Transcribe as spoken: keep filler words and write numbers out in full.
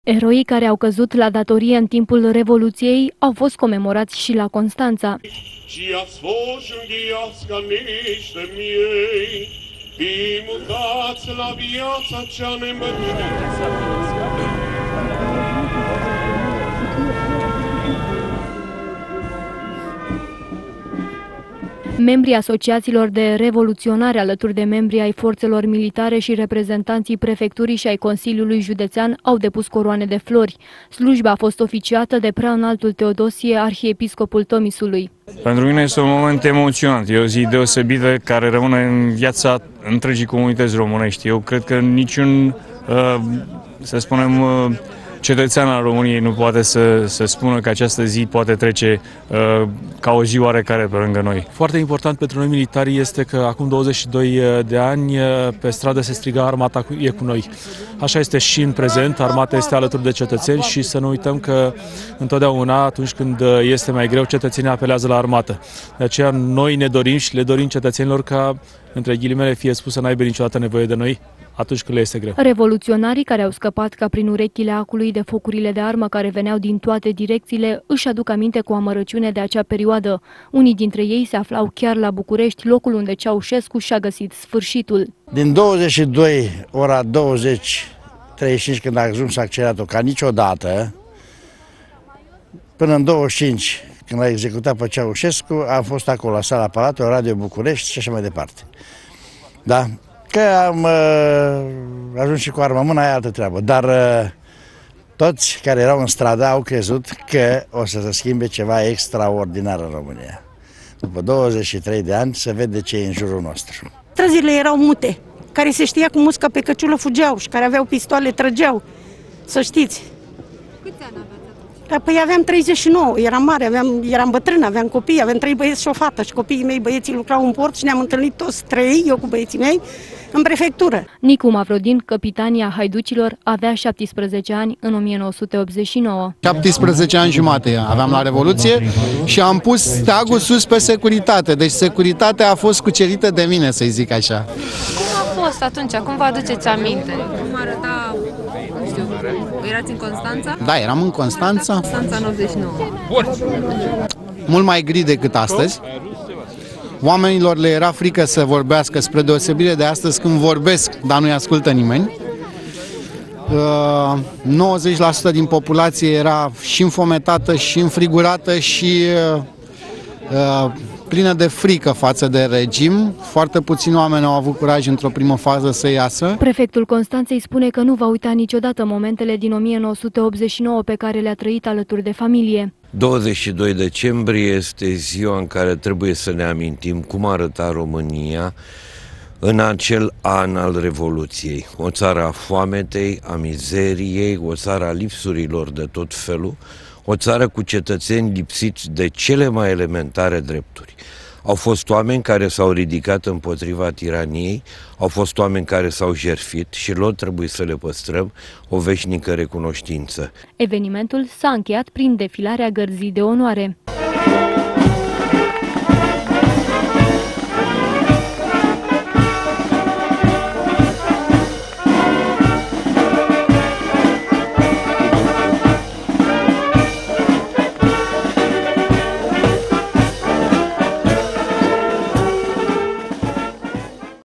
Eroii care au căzut la datorie în timpul Revoluției au fost comemorați și la Constanța. La viața cea nemărginită. Membrii asociațiilor de revoluționari alături de membrii ai forțelor militare și reprezentanții prefecturii și ai Consiliului Județean au depus coroane de flori. Slujba a fost oficiată de preaînaltul Teodosie, arhiepiscopul Tomisului. Pentru mine este un moment emoționant, e o zi deosebită care rămâne în viața întregii comunități românești. Eu cred că niciun, să spunem, cetățean al României nu poate să, să spună că această zi poate trece uh, ca o zi oarecare pe lângă noi. Foarte important pentru noi militari este că acum douăzeci și doi de ani pe stradă se striga armata e cu noi. Așa este și în prezent, armata este alături de cetățeni și să nu uităm că întotdeauna atunci când este mai greu, cetățenii apelează la armată. De aceea noi ne dorim și le dorim cetățenilor ca, între ghilimele fie spus, să n-aibă niciodată nevoie de noi atunci când le este greu. Revoluționarii care au scăpat ca prin urechile acului de focurile de armă care veneau din toate direcțiile își aduc aminte cu amărăciune de acea perioadă. Unii dintre ei se aflau chiar la București, locul unde Ceaușescu și-a găsit sfârșitul. Din douăzeci și doi, ora douăzeci treizeci și cinci, când a ajuns accelerat-o ca niciodată, până în douăzeci și cinci, când a executat pe Ceaușescu, am fost acolo la sala Palatului, Radio București și așa mai departe. Da? Că am uh, ajuns și cu armă în mână, e altă treabă, dar uh, toți care erau în stradă au crezut că o să se schimbe ceva extraordinar în România. După douăzeci și trei de ani se vede ce e în jurul nostru. Străzile erau mute, care se știa cu musca pe căciulă fugeau și care aveau pistoale trăgeau, să știți. Câți ani aveați atunci? Păi aveam treizeci și nouă, eram mare, aveam, eram bătrână, aveam copii, aveam trei băieți și o fată și copiii mei, băieții lucrau în port și ne-am întâlnit toți trei, eu cu băieții mei, în prefectură. Nicu Mavrodin, capitania Haiducilor, avea șaptesprezece ani în o mie nouă sute optzeci și nouă. șaptesprezece ani jumate aveam la Revoluție și am pus steagul sus pe securitate, deci securitatea a fost cucerită de mine, să-i zic așa. Cum a fost atunci? Cum vă aduceți aminte? Cum arăta, nu știu, erați în Constanța? Da, eram în Constanța. Constanța în optzeci și nouă. Mult mai gri decât astăzi. Oamenilor le era frică să vorbească, spre deosebire de astăzi când vorbesc, dar nu-i ascultă nimeni. nouăzeci la sută din populație era și înfometată, și înfrigurată, și plină de frică față de regim. Foarte puțini oameni au avut curaj într-o primă fază să iasă. Prefectul Constanței spune că nu va uita niciodată momentele din o mie nouă sute optzeci și nouă pe care le-a trăit alături de familie. douăzeci și doi decembrie este ziua în care trebuie să ne amintim cum arăta România în acel an al Revoluției. O țară a foametei, a mizeriei, o țară a lipsurilor de tot felul, o țară cu cetățeni lipsiți de cele mai elementare drepturi. Au fost oameni care s-au ridicat împotriva tiraniei, au fost oameni care s-au jertfit și lor trebuie să le păstrăm o veșnică recunoștință. Evenimentul s-a încheiat prin defilarea gărzii de onoare.